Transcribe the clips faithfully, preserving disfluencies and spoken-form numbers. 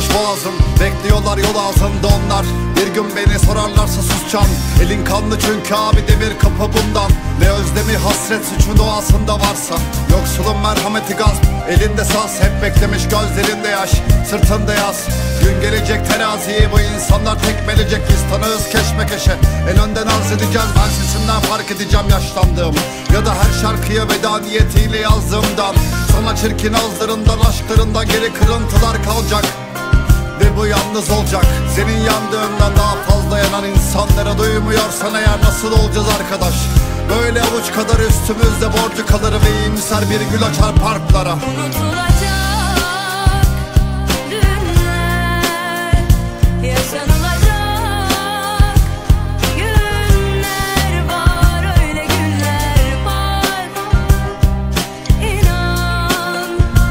tıkanmış boğazım. Bekliyorlar yol ağzında onlar. Bir gün beni sorarlarsa susacağım. Elin kanlı çünkü abi demir kapı bundan. Ne özlemi hasret suçun doğasında varsa. Yoksulun merhameti gazp, elinde saz. Hep beklemiş gözlerinde yaş, sırtında yaz. Gün gelecek teraziyi bu insanlar tekmelecek. Biz tanığız keşmekeşe, en önden arz edeceğiz. Ben sesimden fark edeceğim yaşlandığımı, ya da her şarkıya veda niyetiyle yazdığımdan. Sonra çirkin ağızlarından, aşklarından geri kırıntılar kalacak. Ve bu yalnız olacak. Senin yandığından daha fazla yanan insanlara duymuyorsan eğer nasıl olacağız arkadaş? Böyle avuç kadar üstümüzde borcu kalır ve iyimser bir gül açar parklara. Unutulacak günler, yaşanılacak günler var, öyle günler var. İnan,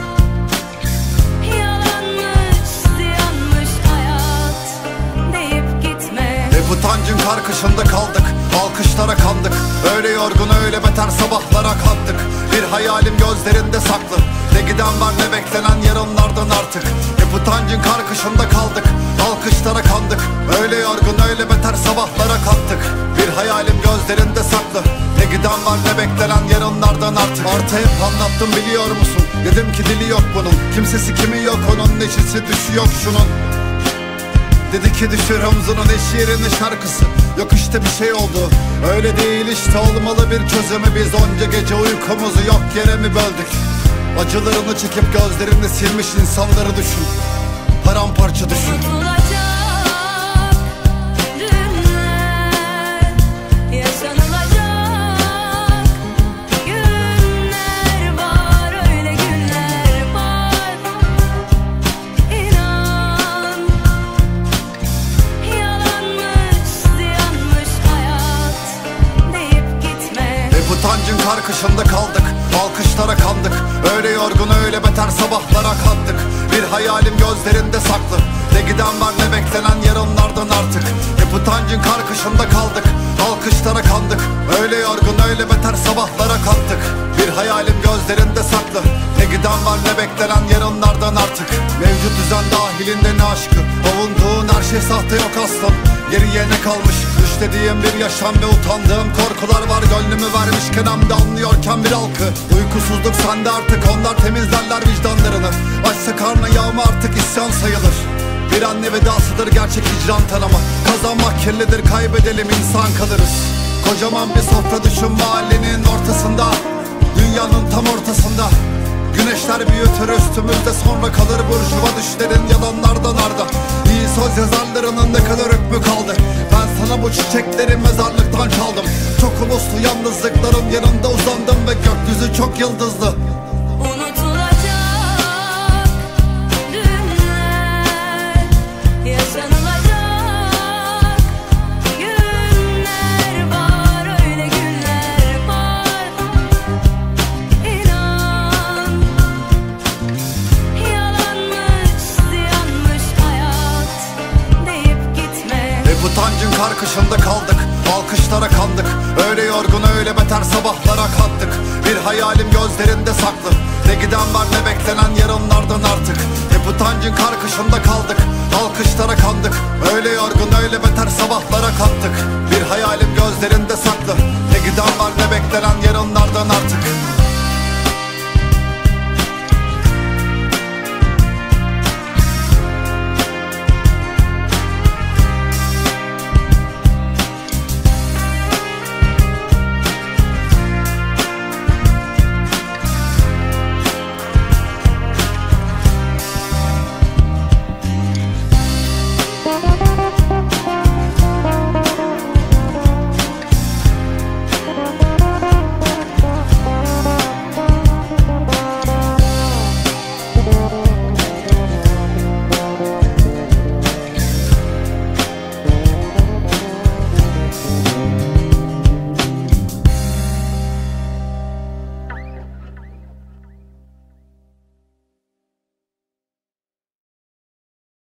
yalanmış, ziyanmış hayat deyip gitme. Hep utancın karkışında kaldık, alkışlara kandık. Öyle yorgun öyle beter sabahlara kalktık. Bir hayalim gözlerinde saklı. Ne giden var ne beklenen yarınlardan artık. Hep utancın karkışında kaldık, alkışlara kandık. Öyle yorgun öyle beter sabahlara kalktık. Bir hayalim gözlerinde saklı. Ne giden var ne beklenen yarınlardan artık. Artı hep anlattım biliyor musun? Dedim ki dili yok bunun, kimsesi kimi yok onun, neşesi düşü yok şunun. Dedi ki düşür omzunun eş yerine şarkısı. Yok işte bir şey oldu, öyle değil işte olmalı bir çözümü. Biz onca gece uykumuzu yok yere mi böldük? Acılarını çekip gözlerini silmiş insanları düşün. Paramparça düşün. Unutulacak günler, yaşanılacak günler var, öyle günler var. İnan, yalanmış, ziyanmış hayat deyip gitme. Hep utancın karkışında kaldık, alkışlara kandık. Öyle yorgun öyle beter sabahlara kalktık. Bir hayalim gözlerinde saklı. Ne giden var ne beklenen yarınlardan artık. Hep utancın karkışında kaldık, alkışlara kandık. Öyle yorgun öyle beter sabahlara kalktık. Bir hayalim gözlerinde saklı. Ne giden var ne beklenen yarınlardan artık. Mevcut düzen dahilinde ne aşkı, avunduğun her şey sahte yok aslan. Geriye ne kalmış? Düşlediğim bir yaşam ve utandığım korkular var. Gönlümü vermişken hem de anlıyorken bir halkı. Uykusuzluk sende artık, onlar temizlerler vicdanlarını. Açsa karnı yağma artık isyan sayılır. Bir anne vedasıdır gerçek hicran tanıma. Kazanmak kirlidir, kaybedelim insan kalırız. Kocaman bir sofra düşün mahallenin ortasında, dünyanın tam ortasında. Güneşler büyütür üstümüzde, sonra kalır burjuva düşlerin yalanlardan arda. İyi söz yazarlarının ne kadar hükmü kaldı? Ben sana bu çiçekleri mezarlıktan çaldım. Çok uluslu yalnızlıkların yanında uzandım ve gökyüzü çok yıldızlı. Unutulacak günler, yaşanılacak günler var, öyle günler var. İnan, yalanmış, ziyanmış hayat deyip gitme. Hep utancın karkışında kaldık, alkışlara kandık. Öyle yorgun öyle beter sabahlara kalktık. Bir hayalim gözlerinde saklı. Ne giden var ne beklenen yarınlardan artık. Hep utancın karkışında kaldık, alkışlara kandık. Öyle yorgun öyle beter sabahlara kalktık.